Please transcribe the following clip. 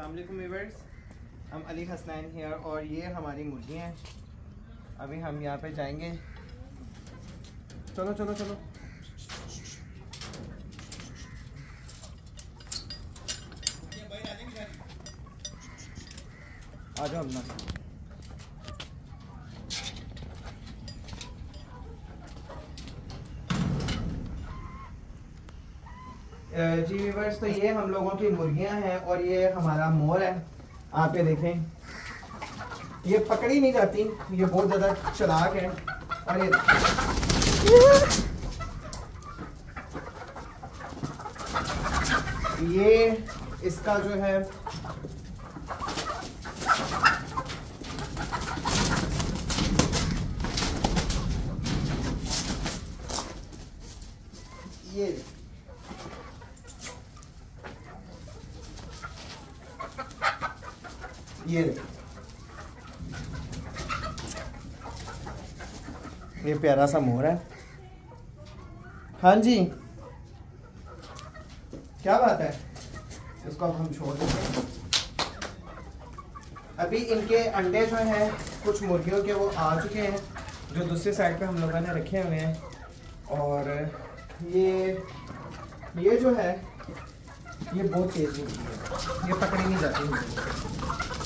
अस्सलाम वालेकुम व्यूअर्स, हम अली हसनैन हियर और ये हमारी मुर्गियाँ हैं। अभी हम यहाँ पे जाएंगे। चलो चलो चलो। आ जाओ अपना। जी व्यूअर्स, तो ये हम लोगों की मुर्गियां हैं और ये हमारा मोर है। आप ये देखें, ये पकड़ी नहीं जाती, ये बहुत ज़्यादा चालाक है। और ये इसका जो है ये प्यारा सा मोर है। हाँ जी, क्या बात है, इसको अब हम छोड़ देते हैं। अभी इनके अंडे जो हैं कुछ मुर्गियों के वो आ चुके हैं, जो दूसरी साइड पे हम लोगों ने रखे हुए हैं। और ये जो है ये बहुत तेज मुर्गी है, ये पकड़ी नहीं जाती मुर्गी।